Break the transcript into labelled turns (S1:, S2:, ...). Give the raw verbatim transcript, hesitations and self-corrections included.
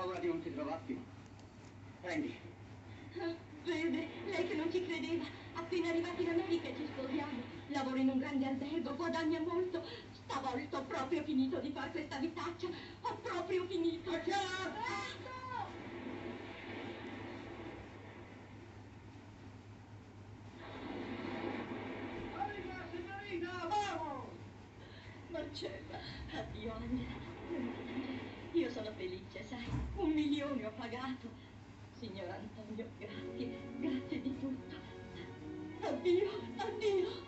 S1: paura di non ti trovar più. Prendi.
S2: Vede, lei che non ci credeva. Appena arrivati in America ci sposiamo. Lavoro in un grande albergo, guadagna molto. Stavolta ho proprio finito di fare questa vitaccia. Ho proprio finito. Marcella, addio Angela. Io sono felice, sai, un milione ho pagato. Signor Antonio, grazie, grazie di tutto. Addio, addio.